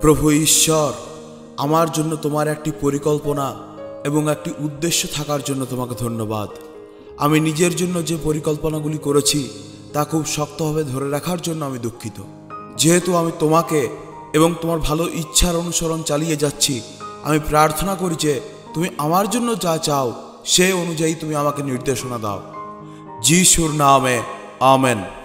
প্রভু ঈশ্বর, আমার জন্য তোমার একটি পরিকল্পনা এবং একটি উদ্দেশ্য থাকার জন্য তোমাকে ধন্যবাদ। আমি নিজের জন্য যে পরিকল্পনাগুলি করেছি তা খুব শক্তভাবে ধরে রাখার জন্য আমি দুঃখিত। যেহেতু আমি তোমাকে এবং তোমার ভালো ইচ্ছার অনুসরণ চালিয়ে যাচ্ছি, আমি প্রার্থনা করি যে তুমি আমার জন্য যা চাও সে অনুযায়ী তুমি আমাকে নির্দেশনা দাও। যিশুর নামে আমেন।